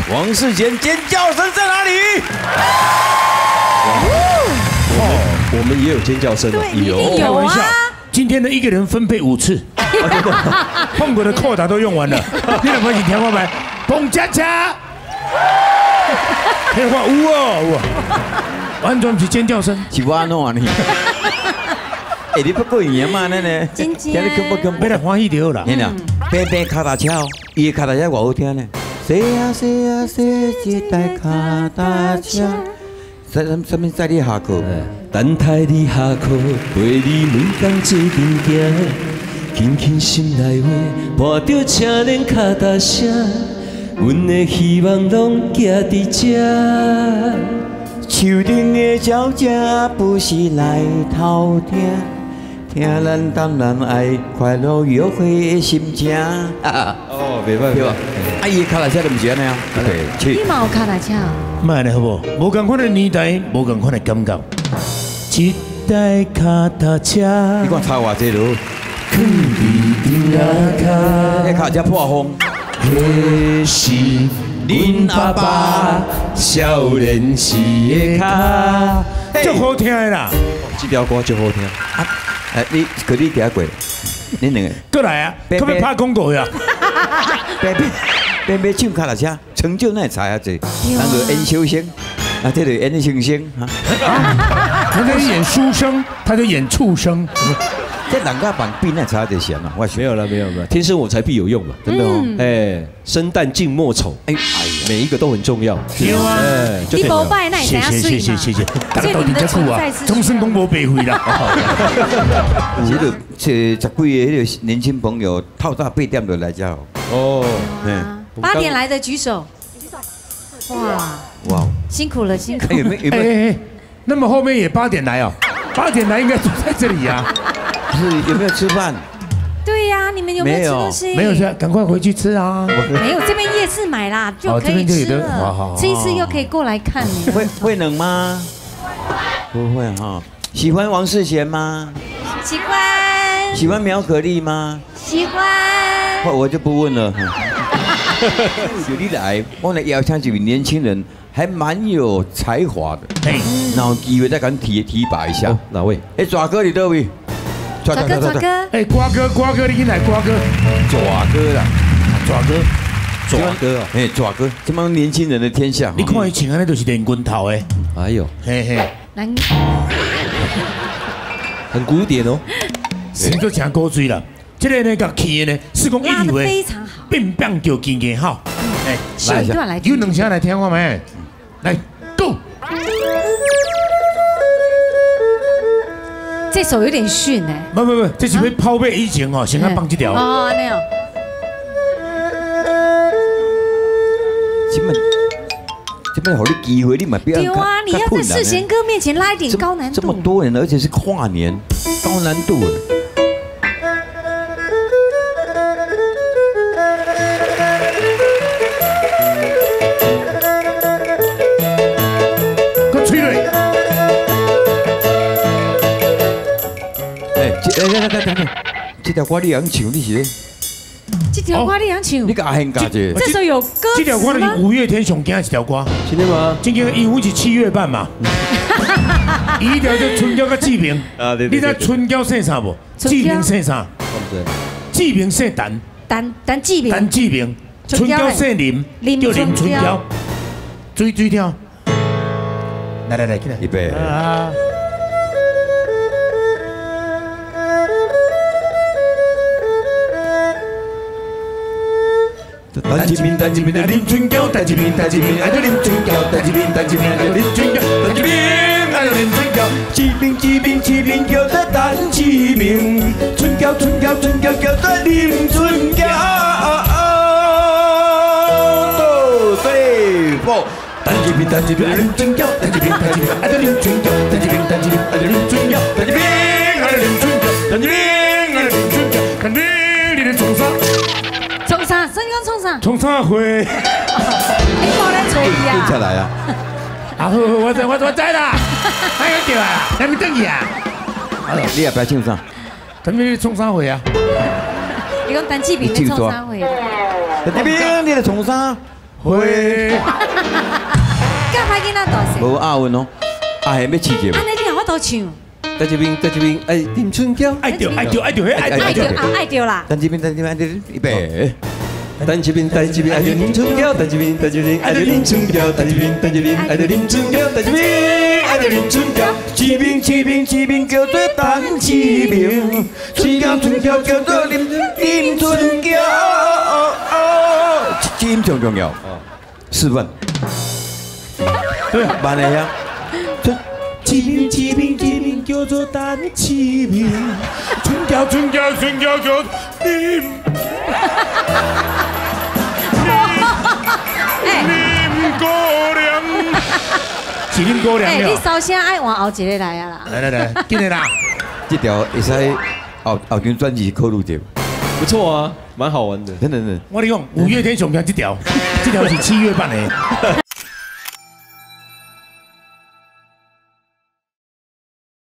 王世坚尖叫声在哪里？ 我们也有尖叫声， 有啊。 今天的一个人分配5次，碰过的扣打都用完了。你两块钱听我没？蹦恰恰，听话有哦，完全不是尖叫声， 是我安怎呢？哎，你不过瘾嘛？那呢？ 尖尖， 要来欢喜就好啦。 你俩边边脚踏车哦，伊的脚踏车偌好听呢。谁呀谁呀谁一台脚踏车？什么载你下课？ 等待你下课，陪你每天做阵行，轻轻心内话，伴着车轮脚踏声，阮的希望拢寄伫这。 树顶的鸟只不是来偷听，听咱当然爱快乐约会的心情。 哦，袂歹对吧？啊，伊脚踏车就唔是安尼啊。对，去。 你嘛有脚踏车？ 慢咧好不？无共款的年代，无共款的感觉。一台脚踏车， 你看差偌济咯？ 放伫顶下迄脚踏车破风。 迄是恁阿爸少年时的脚，足好听的啦。 这条歌就好听。 你可你行过？恁两个。 过来啊！可要拍广告呀？ 边唱脚踏车，成就那才啊济。咱就演小生，啊，这就演星星哈。 他在演书生，他在演畜生。 这人家版比那差就闲了，我没有了，天生我材必有用嘛， 真的哦。 哎，生旦净末丑，哎呀，每一个都很重要。 对啊， 你无拜那也怎样谢，大家都挺在酷啊，终身公婆白费啦。 这个这10几个那个年轻朋友，透早8点就来家哦。 8点来的举手。哇，辛苦了。 哎，那么后面也8点来哦，8点来应该住在这里呀。 不是有没有吃饭？ 对呀，你们有没有吃东西？ 没有吃，赶快回去吃啊！ 没有，这边夜市买啦，就可以吃了。吃一次又可以过来看你。 会冷吗？不会哈。喜欢王世贤吗？ 喜欢。 喜欢苗可丽吗？ 喜欢。 我就不问了。有你来，我来邀请几位年轻人，还蛮有才华的。然后机会再敢提拔一下。 哪位？ 哎，爪哥你到位？ 爪哥。 哎，瓜哥，你进来，瓜哥。 爪哥啦， 爪哥啊！ 哎，爪哥，这帮年轻人的天下。 你看伊穿安尼，就是连棍头的。 哎呦， 嘿。 很古典哦。 是都真古锥啦。这个呢，甲起的呢，是讲一流的， 非常好， 变变叫经验好。 哎，下一段来， 有2声来听我没？来 ，Go。 这首有点逊哎。 不，这是要抛背以前哦，先要放这条。 哦，那样。 这边好你机会，你嘛不要。 有啊，你要在世贤哥面前拉一点高难度。 这么多人，而且是跨年，高难度。来，这条歌你样唱，你是？ 这条歌你样唱？ 你个阿兄家姐。 这首有歌这条歌是5月天上惊一条歌， 真的吗？ 今天因为是7月半嘛。一条叫春娇甲志明。啊，对。你知春娇姓啥不？志明姓啥？志明姓陈。 陈志明。 陈志明。春娇姓林，叫林春娇。追跳。来，进来。 预备。 陈志明，林春娇，陈志明，爱着林春娇，陈志明，爱着林春娇，陈志明，爱着林春娇，志明叫做陈志明，春娇叫做林春娇。 对不？ 陈志明，林春娇，陈志明，爱着林春娇，陈志明，爱着林春娇，陈志明，爱着林春娇，陈志明，爱着林春娇，陈志明，你的冲啥？ 冲啥？身高冲啥？ 冲啥会？ 你冇来吹呀？ 蹲下来啊！ 啊，我知啦，还有掉啊，还没等去啊。 你也不要唱啥？ 陈明，你冲啥会啊？ 你讲陈志明，你冲啥会？ 陈志明，你在冲啥？ 会。 干歹囡仔大细， 无押韵哦，啊下要试者无？ 安尼你让我都唱， 在这边，哎，林春娇， 爱着，爱着，爱着，爱着， 爱着啊爱着啦， 等这边，预备。 等这边，爱着林春娇，等这边，爱着林春娇，等这边，爱着林春娇，等这边，爱着林春娇。 志明叫做陈志明，春娇叫做林春娇。这音重重要，示范。对啊，慢了呀。 志明叫做陈志明，春娇叫林。林姑娘，是林姑娘你首先爱换后一个来啊啦。 来，紧来啦！ 这条会使后张专辑考虑者， 不错啊，蛮好玩的。 真的。 我跟你讲，5月天上听这条是7月版的。